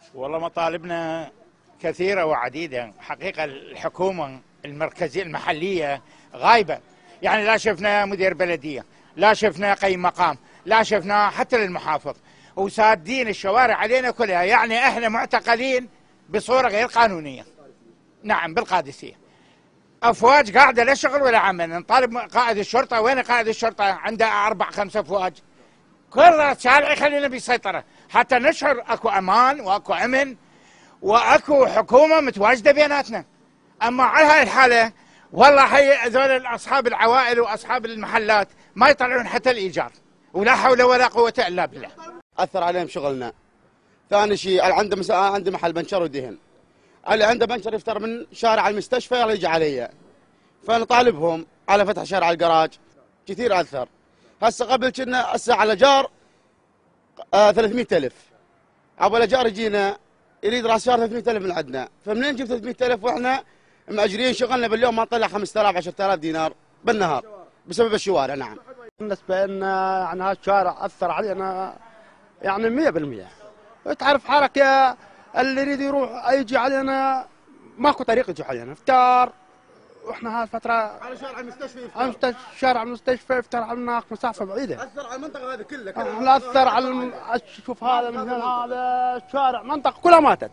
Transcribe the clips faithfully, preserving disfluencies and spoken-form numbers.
والله مطالبنا كثيرة وعديدة. حقيقة الحكومة المركزية المحلية غايبة، يعني لا شفنا مدير بلدية، لا شفنا قيم مقام، لا شفنا حتى للمحافظ، وسادين الشوارع علينا كلها. يعني احنا معتقلين بصورة غير قانونية. نعم بالقادسية افواج قاعدة لا شغل ولا عمل. نطالب قائد الشرطة، وين قائد الشرطة؟ عنده اربع خمس افواج، كل شارع يخلينا بسيطرة حتى نشعر اكو امان واكو امن واكو حكومة متواجدة بيناتنا. اما على هاي الحالة والله هي هذول اصحاب العوائل واصحاب المحلات ما يطلعون حتى الايجار، ولا حول ولا قوة الا بالله. اثر عليهم شغلنا. ثاني شيء اللي عنده مسا... عنده محل بنشر ودهن، اللي عنده بنشر يفتر من شارع المستشفى يلا يجي علي، فنطالبهم على فتح شارع الجراج. كثير اثر. هسه قبل كنا الساعه على جار آه ثلاثمئة ألف، عبال جار يجينا يريد راس شهر ثلاثمئة ألف من عندنا، فمنين نجيب ثلاثمئة ألف واحنا مأجرين شغلنا باليوم ما نطلع خمسة آلاف عشرة آلاف دينار بالنهار بسبب الشوارع. نعم. بالنسبه لنا يعني هذا الشارع اثر علينا يعني مئة بالمئة. تعرف حالك يا اللي يريد يروح يجي علينا ماكو طريق يجي علينا افتار، واحنا هالفتره على شارع المستشفى يفتر. على شارع المستشفى يفتر عنا مسافه بعيده. اثر على المنطقه هذه كلها. كلها اثر على الم... شوف هذا مثل هذا الشارع منطقه كلها ماتت.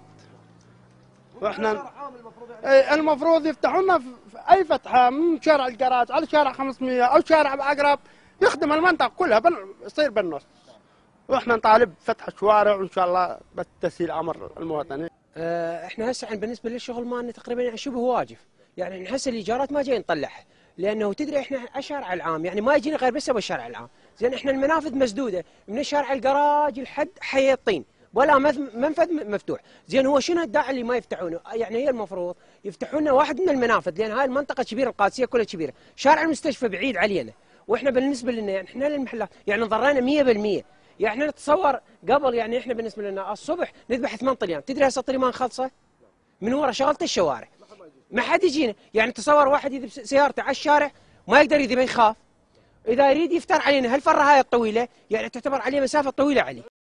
واحنا المفروض يفتحوا لنا في اي فتحه من شارع الجراج على شارع خمسمئة او شارع اقرب يخدم المنطقه كلها بن... يصير بالنص. واحنا نطالب فتح الشوارع وان شاء الله بتسهيل امر المواطنين. احنا هسه بالنسبه للشغل مالنا تقريبا يعني شبه واجب، يعني نحس الايجارات ما جاي نطلعها، لانه تدري احنا الشارع العام يعني ما يجينا غير بس الشارع العام، زين احنا المنافذ مسدوده من الشارع الجراج لحد حي الطين ولا منفذ مفتوح، زين هو شنو الداعي اللي ما يفتحونه؟ يعني هي المفروض يفتحوا لنا واحد من المنافذ، لان هاي المنطقه كبيره القادسيه كلها كبيره، شارع المستشفى بعيد علينا، واحنا بالنسبه لنا يعني احنا للمحلات يعني ضرينا مئة بالمئة. يعني احنا نتصور قبل يعني احنا بالنسبه لنا الصبح نذبح ثمان طليان، تدري هسه الطليان خلصه من ورا شغلت الشوارع ما حد يجينا. يعني تصور واحد يذب سيارته على الشارع ما يقدر يذبح، يخاف اذا يريد يفتر علينا هالفره هاي الطويله، يعني تعتبر عليه مسافه طويله عليه.